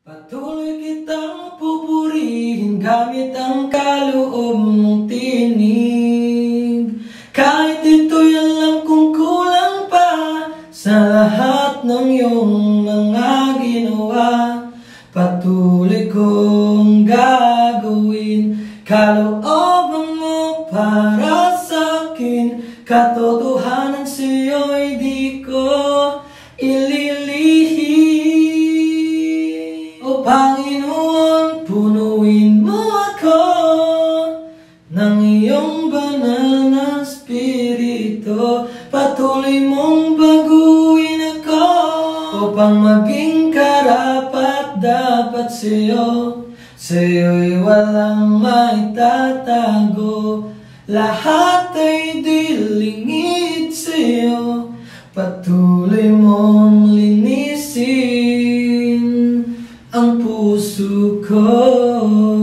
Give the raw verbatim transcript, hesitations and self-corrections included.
Patuloy kitang pupurihin gamit ang kaloob mong tinig. Kahit ito'y alam kong kulang pa sa lahat ng iyong mga ginawa. Patuloy kong gagawin kalooban mo para sa'kin. Katotohanan sa'yo'y di ko ililihim. O Panginoon, punuin mo ako ng iyong banal na espiritu. Patuloy mong baguhin ako upang maging karapat dapat sa'yo. Sa'yo'y walang maitatago, lahat ay dilingid sa'yo. Patuloy mong linisin ang puso ko.